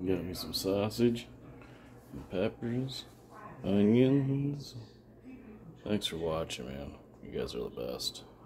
Got me some sausage, and peppers, onions. Thanks for watching, man. You guys are the best.